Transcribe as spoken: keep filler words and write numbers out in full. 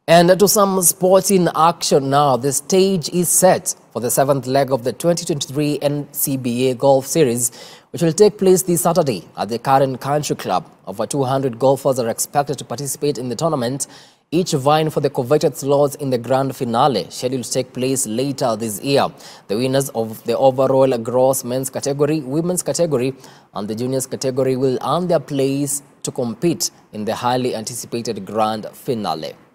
And to some sporting action now, the stage is set for the seventh leg of the twenty twenty-three N C B A Golf Series, which will take place this Saturday at the Karen Country Club. Over two hundred golfers are expected to participate in the tournament, each vying for the coveted slots in the grand finale, scheduled to take place later this year. The winners of the overall gross men's category, women's category, and the juniors category will earn their place to compete in the highly anticipated grand finale.